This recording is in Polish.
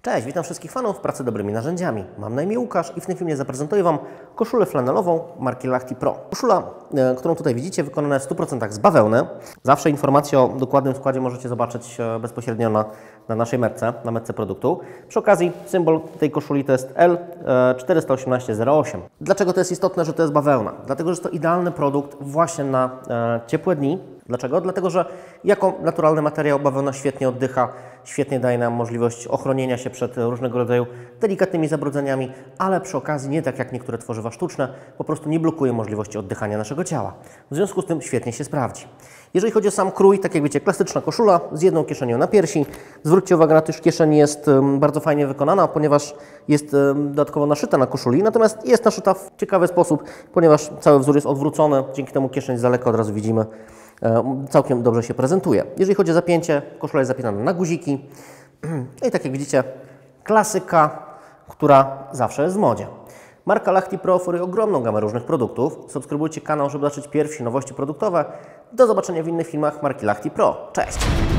Cześć, witam wszystkich fanów pracy dobrymi narzędziami. Mam na imię Łukasz i w tym filmie zaprezentuję Wam koszulę flanelową marki Lachty Pro. Koszula, którą tutaj widzicie, wykonana jest w 100% z bawełny. Zawsze informacje o dokładnym składzie możecie zobaczyć bezpośrednio na naszej metce, na metce produktu. Przy okazji symbol tej koszuli to jest L41808. Dlaczego to jest istotne, że to jest bawełna? Dlatego, że jest to idealny produkt właśnie na ciepłe dni. Dlaczego? Dlatego, że jako naturalny materiał bawełna świetnie oddycha, świetnie daje nam możliwość ochronienia się przed różnego rodzaju delikatnymi zabrudzeniami, ale przy okazji nie tak jak niektóre tworzywa sztuczne, po prostu nie blokuje możliwości oddychania naszego ciała. W związku z tym świetnie się sprawdzi. Jeżeli chodzi o sam krój, tak jak wiecie, klasyczna koszula z jedną kieszenią na piersi. Zwróćcie uwagę na to, że kieszeń jest bardzo fajnie wykonana, ponieważ jest dodatkowo naszyta na koszuli, natomiast jest naszyta w ciekawy sposób, ponieważ cały wzór jest odwrócony, dzięki temu kieszeń z daleka od razu widzimy. Całkiem dobrze się prezentuje. Jeżeli chodzi o zapięcie, koszula jest zapinana na guziki. I tak jak widzicie, klasyka, która zawsze jest w modzie. Marka Lachty Pro oferuje ogromną gamę różnych produktów. Subskrybujcie kanał, żeby zobaczyć pierwsze nowości produktowe. Do zobaczenia w innych filmach marki Lachty Pro. Cześć!